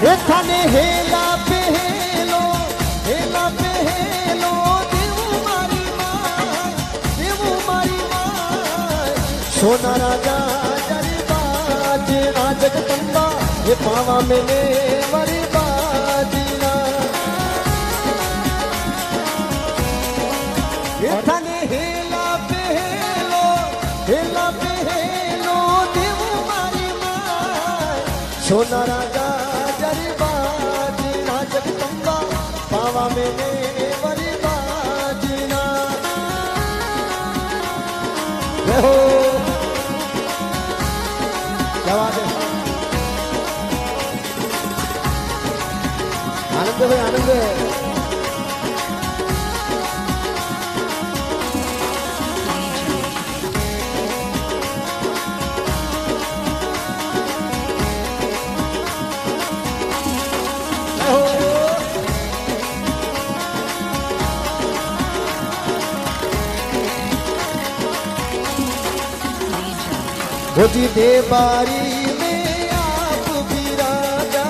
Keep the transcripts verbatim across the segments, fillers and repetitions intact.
थाने हेला पे हेलो हेला पे हेलो देव मारी माय देव मारी माय सोना राजा जरी बाज ना जगदम्बा ये पावा मैंने मरी बाजीना ये थाने हेला पे हेलो हेला पे हेलो देव मारी माय सोना राजा जरी बाज ना जगदम्बा पावा मैंने मरी बाजीना हो जवाब आनंद भाई आनंद हो जी दे बारी में आप विराजा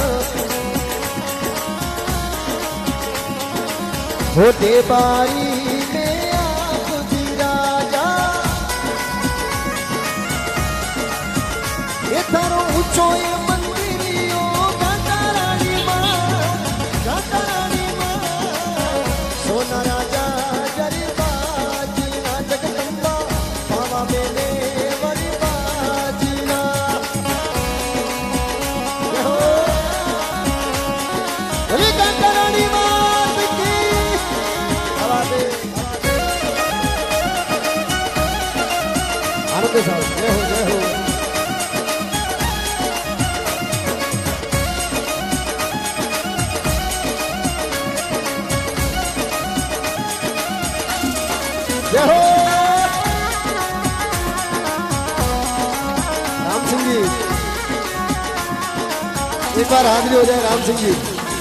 हो दे बारी में आप विराजा ये थारो ऊंचो ये मंदिरियो गाता रानी मां गाता रानी मां सोना राजा जरी बाजी ना जगदम्बा पावा मैंने आनंद साहब जय हो जय हो जय हो राम सिंह जी एक बार हाजिरी हो जाए राम सिंह जी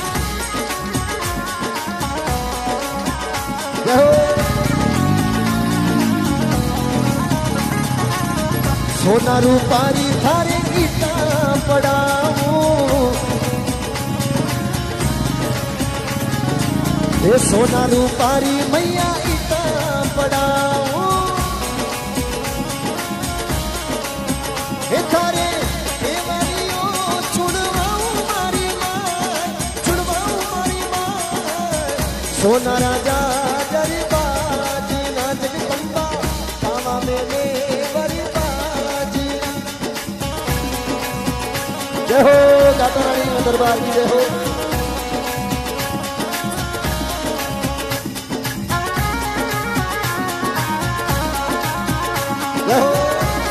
जय हो सोना रूपारी थारे गीता पढ़ाऊं ये सोना रूपारी मैया गीता पढ़ाऊं हे थारे देवरियो चुड़वाऊं मारी माय चुड़वाऊं मारी माय सोना राजा जरी बाजी ना जगदम्बा पावा मैंने जय हो गाता रानी दरबार की जय हो जय हो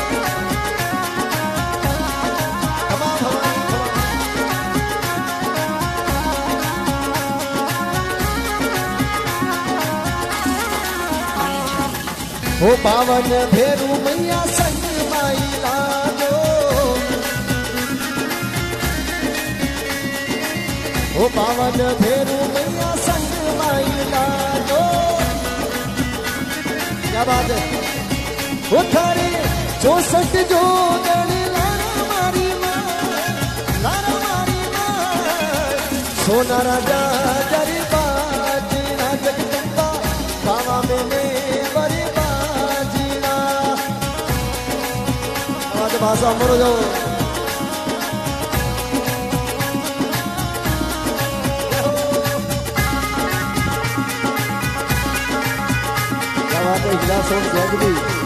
हो पावन भेरू मैया संग माई लाजो ओ पावन भेरू मैया संग माई लाजो क्या बात है वो थारे चौसठ जो दड़ी लारा मारी मां लारा मारी मां सोना राजा जरी बाज ना जगदम्बा पावा मैंने बड़ी बाजीना आवाज भाषा मरो जाओ हिला सोन जगदी